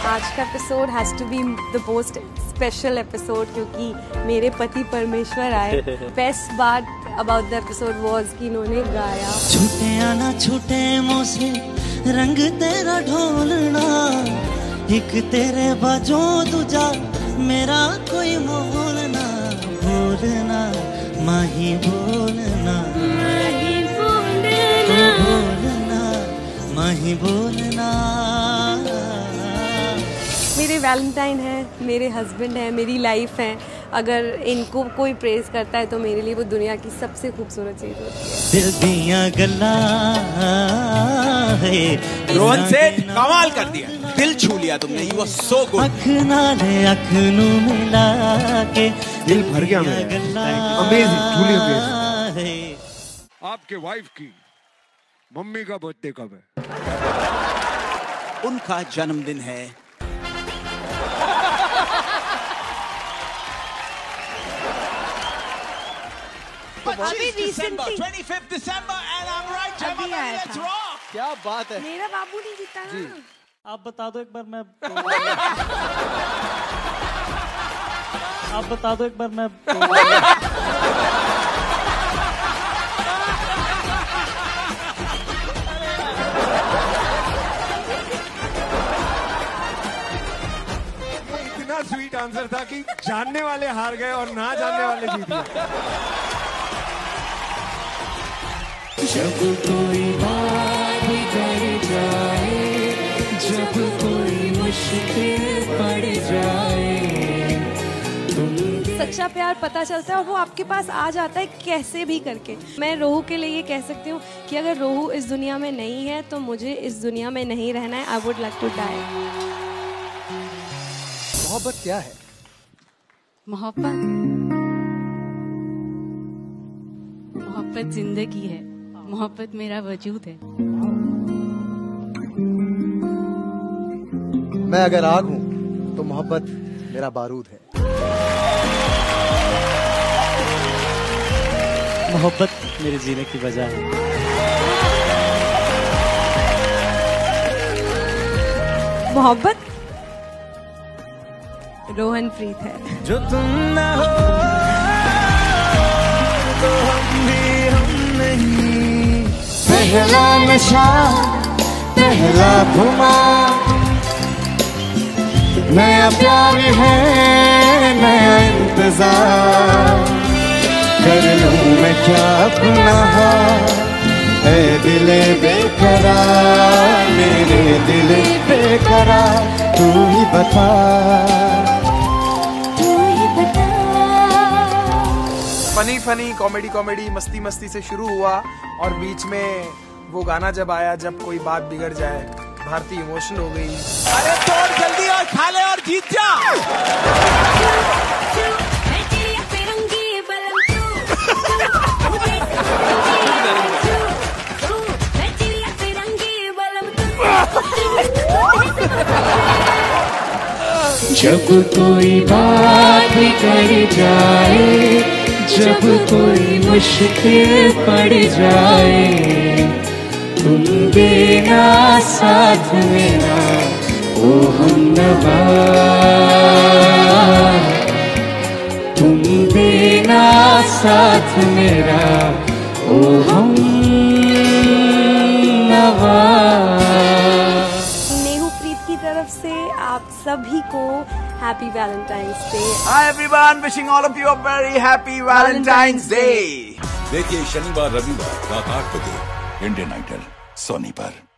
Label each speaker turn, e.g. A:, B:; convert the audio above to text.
A: आज का episode has to be the most special episode क्योंकि मेरे पति परमेश्वर आए। बेस्ट बात अबाउट द एपिसोड वाज कि इन्होंने गाया
B: छूटे आना छूटे मुँह से रंग तेरा ढोलना, एक तेरे बाजों दूजा मेरा कोई मोल ना, बोलना माही बोलना, माही बोलना, माही बोलना।
A: मेरे वैलेंटाइन है, मेरे हस्बैंड है, मेरी लाइफ है। अगर इनको कोई प्रेज करता है तो मेरे लिए वो दुनिया की सबसे खूबसूरत चीज होती है।
B: दिल दिया गल्ला है।
C: रोहन सेठ कमाल कर दिया, दिल छू लिया तुमने। You were so good।
B: अख नाले अख नू मिला के
D: दिल भर गया मेरा। Amazing, truly amazing. आपके वाइफ की मम्मी का बर्थडे कब है?
C: उनका जन्मदिन है।
A: अभी रिसेंटली
C: 25 दिसंबर and I'm right, Gemma, let's rock।
D: क्या बात है।
A: मेरा बाबू नहीं जीता ना।
E: आप बता दो एक बार मैं आप बता दो एक बार मैं
D: इतना स्वीट आंसर था कि जानने वाले हार गए और ना जानने वाले जीत गए।
B: जब कोई बात कर जाए, जब कोई मुश्किल पड़ जाए,
A: सच्चा प्यार पता चलता है और वो आपके पास आ जाता है कैसे भी करके। मैं रोहू के लिए ये कह सकती हूँ कि अगर रोहू इस दुनिया में नहीं है तो मुझे इस दुनिया में नहीं रहना है। I would like to die.
D: मोहब्बत क्या है?
F: मोहब्बत जिंदगी है, मोहब्बत मेरा वजूद है।
D: मैं अगर आग हूँ तो मोहब्बत मेरा बारूद है।
E: मोहब्बत मेरे जीने की वजह है।
A: मोहब्बत रोहन प्रीत है।
B: जो तुम ना हो तो हम भी हम नहीं। पहला नशा पहला घुमा, नया प्यार है नया इंतजार, कर लूं मैं क्या गुनाह है दिले बेकरार, मेरे दिले बेकरार, तू ही बता।
C: फनी कॉमेडी मस्ती मस्ती से शुरू हुआ और बीच में वो गाना जब आया, जब कोई बात बिगड़ जाए, भारती इमोशनल हो गई। अरे तोड़ जल्दी और खा ले और जीत जा।
B: जब कोई बात कर जाए, जब कोई मुश्किल पड़ जाए, तुम देना साथ मेरा ओ हमनवा, तुम देना साथ मेरा ओ हमनवा।
A: की तरफ से आप सभी को happy Valentine's day.
C: Hi everyone, wishing all of you a very happy Valentine's Day।
G: देखिए शनिवार रविवार रात 8 बजे इंडियन आइडल सोनी पर।